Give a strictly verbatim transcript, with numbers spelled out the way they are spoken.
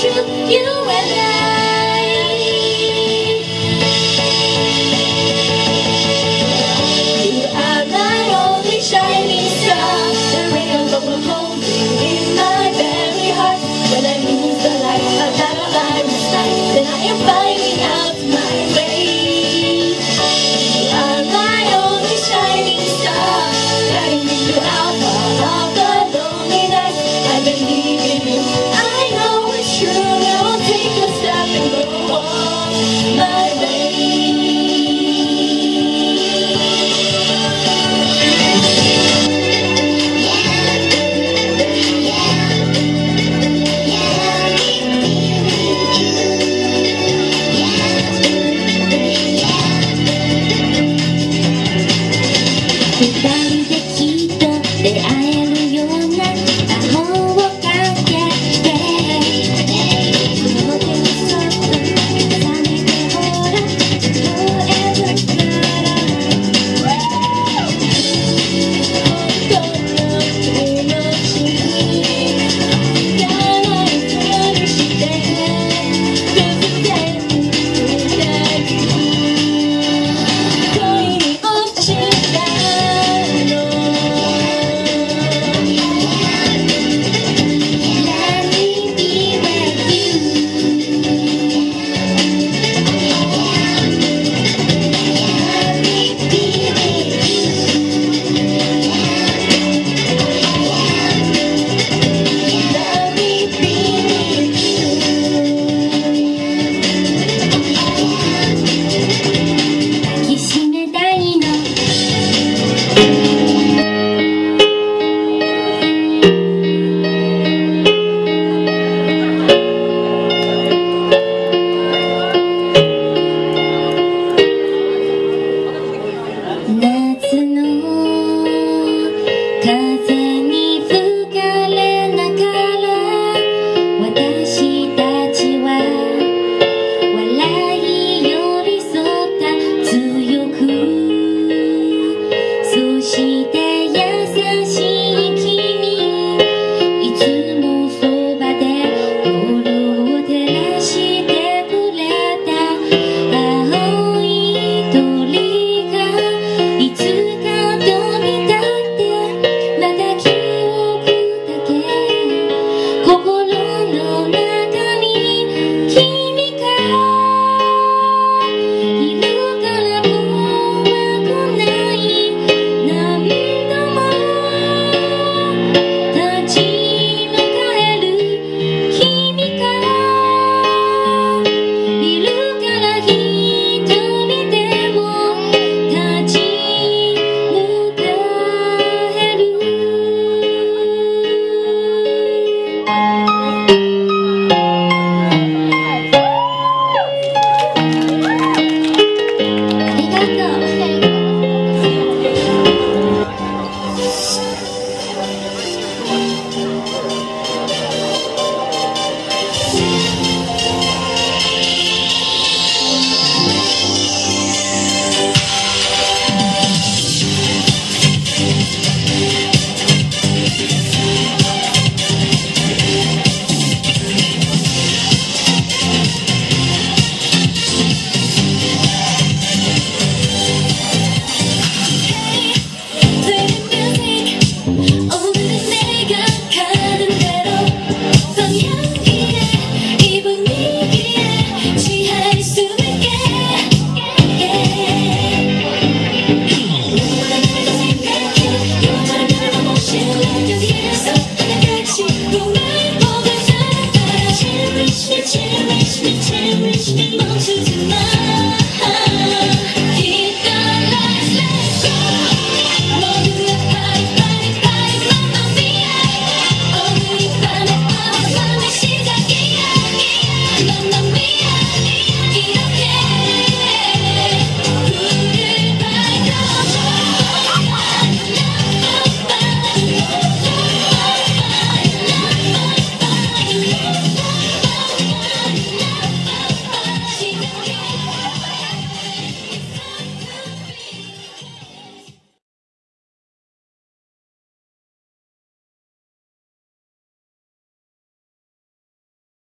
true, you and I. You are my only shining star, the ray of hope will hold you in my very heart. When I lose the light, a battle line of sight, then I am finding out my way. You are my only shining star, guiding me throughout all of the lonely nights. I believe in you, I know it's true. I will take a step and go on my way.二人できっと出会えるような魔法をかけて、その手をそっと重ねてほら Forever から本当の気持ちに叶えそうにして突然二人恋に落ちた夏の風に吹かれながら私たちは笑い寄り添った強く、そして優しい君、いつもそばで夜を照らしてくれた青い鳥がいつか飛び立ってまた記憶だけ心の中に君がいるから怖くない、何度も立ち向かえる君がいるから一人でも立ち向かえる。ありがとう。Cherish me, cherish me, cherish me,